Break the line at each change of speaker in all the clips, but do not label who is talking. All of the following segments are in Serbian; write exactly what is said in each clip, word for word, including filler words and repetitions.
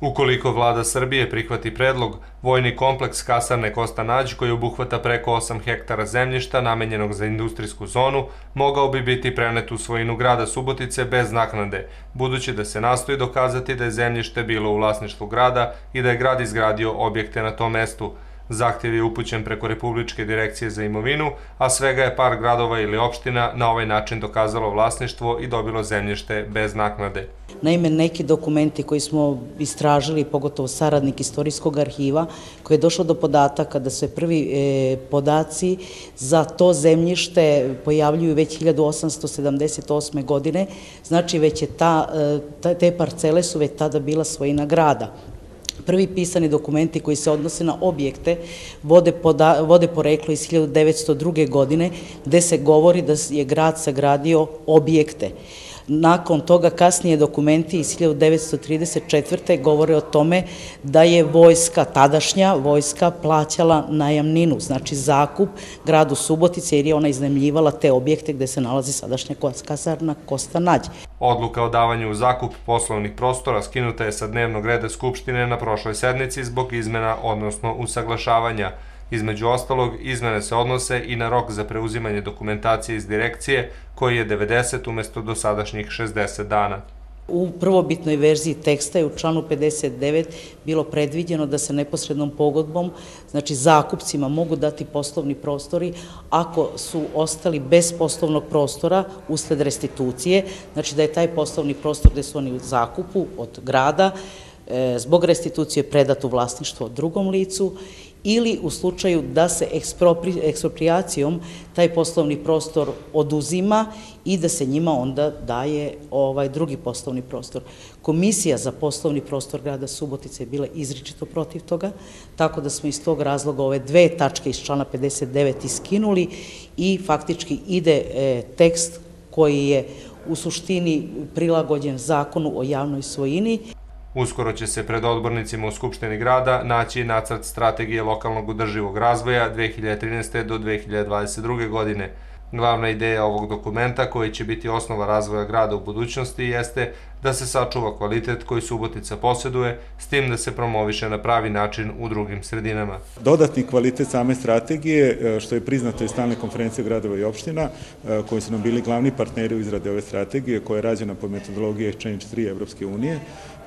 Ukoliko vlada Srbije prihvati predlog, vojni kompleks kasarne Kosta Nađ, koji obuhvata preko osam hektara zemljišta namenjenog za industrijsku zonu, mogao bi biti prenet u svojinu grada Subotice bez naknade, budući da se nastoji dokazati da je zemljište bilo u vlasništvu grada i da je grad izgradio objekte na tom mestu. Zahtjev je upućen preko Republičke direkcije za imovinu, a svega je par gradova ili opština na ovaj način dokazalo vlasništvo i dobilo zemljište bez naknade.
Naime, neki dokumenti koji smo istražili, pogotovo saradnik Istorijskog arhiva, koji je došao do podataka da se prvi e, podaci za to zemljište pojavljuju već hiljadu osamsto sedamdeset osme. godine, znači već je ta, te parcele su već tada bila svojina grada. Prvi pisani dokumenti koji se odnose na objekte vode, poda, vode poreklo iz hiljadu devetsto druge. godine, gde se govori da je grad sagradio objekte. Nakon toga kasnije dokumenti iz hiljadu devetsto trideset četvrte. govore o tome da je vojska, tadašnja vojska, plaćala najamninu, znači zakup gradu Subotice, jer je ona iznajmljivala te objekte gde se nalazi sadašnja kasarna Kosta Nađ.
Odluka o davanju u zakup poslovnih prostora skinuta je sa dnevnog reda Skupštine na prošloj sednici zbog izmena, odnosno usaglašavanja. Između ostalog, izmene se odnose i na rok za preuzimanje dokumentacije iz direkcije, koji je devedeset umesto dosadašnjih šezdeset dana.
U prvobitnoj verziji teksta je u članu pedeset devet bilo predviđeno da se neposrednom pogodbom, znači zakupcima, mogu dati poslovni prostori ako su ostali bez poslovnog prostora usled restitucije, znači da je taj poslovni prostor gde su oni u zakupu od grada, zbog restitucije predat u vlasništvo drugom licu, ili u slučaju da se eksproprijacijom taj poslovni prostor oduzima i da se njima onda daje ovaj drugi poslovni prostor. Komisija za poslovni prostor grada Subotice je bila izričito protiv toga, tako da smo iz tog razloga ove dve tačke iz člana pedeset devet iskinuli i faktički ide tekst koji je u suštini prilagođen Zakonu o javnoj svojini.
Uskoro će se pred odbornicima u Skupštini grada naći nacrt strategije lokalnog održivog razvoja dve hiljade trinaeste do dve hiljade dvadeset druge. godine. Glavna ideja ovog dokumenta, koji će biti osnova razvoja grada u budućnosti, jeste da se sačuva kvalitet koji Subotica posjeduje, s tim da se promoviše na pravi način u drugim sredinama.
Dodatni kvalitet same strategije, što je priznato iz Stalne konferencije gradova i opština, koji su nam bili glavni partneri u izradi ove strategije, koja je rađena po metodologiji Change tri Evropske unije,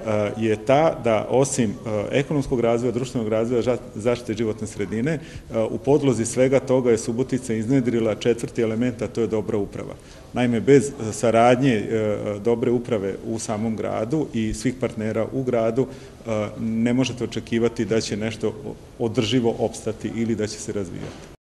je ta da osim ekonomskog razvoja, društvenog razvoja, zaštite životne sredine, u podlozi svega toga je Subotica iznedrila četvrti element, a to je dobra uprava. Naime, bez saradnje dobre uprave u samom gradu i svih partnera u gradu ne možete očekivati da će nešto održivo opstati ili da će se razvijati.